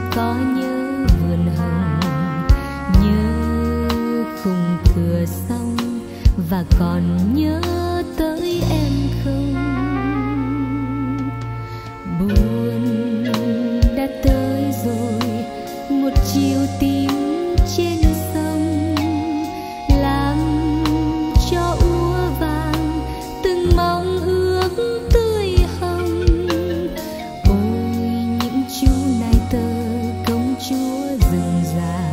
có nhớ vườn hồng, nhớ khung cửa sông, và còn nhớ tới em không? Buồn đã tới rồi, một chiều tím trên sông làm cho úa vàng từng mong ước tươi hồng. Ôi những chú nai tơ công chúa rừng già,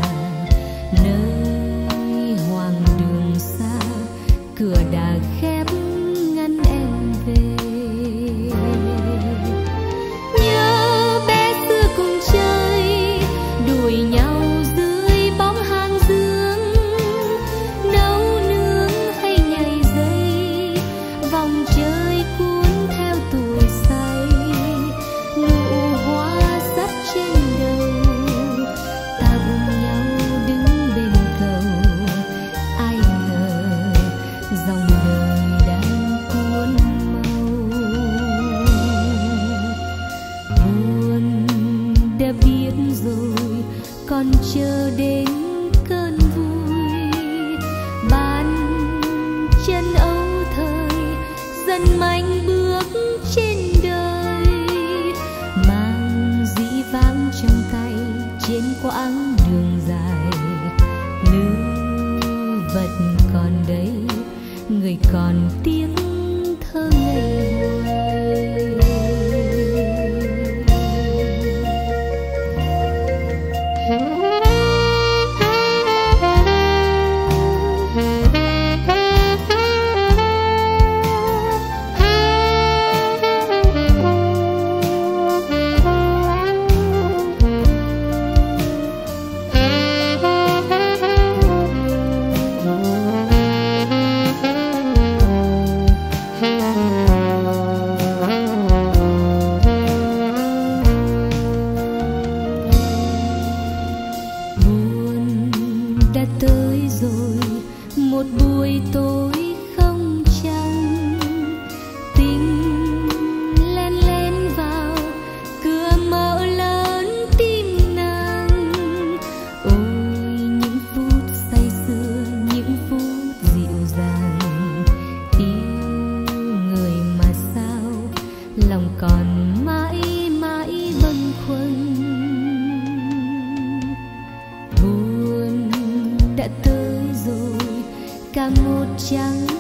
nơi hoàng đường xa, cửa đã khép ngăn em về. Nhớ bé xưa cùng chơi đuổi nhau dưới bóng hang dương, nấu nướng hay nhảy dây, vòng chơi cuốn theo tuổi say. Nụ hoa sắp trên đầu, ta cùng nhau đứng bên cầu. Ai ngờ dòng đời đang cuốn mau. Buồn đã biết rồi, còn chờ đến cơn vui. Bàn chân âu thời dần mạnh bước trên đời, mang dĩ vãng trong tay trên quãng đường dài. Lưu vật còn đấy, người còn tiếng thơ ngây một buổi tối không trăng. Tình len lén vào cửa mở lớn tim nàng. Ôi những phút say sưa, những phút dịu dàng, yêu người mà sao lòng còn mãi mãi bâng khuâng. Buồn đã tới rồi, cả một trăng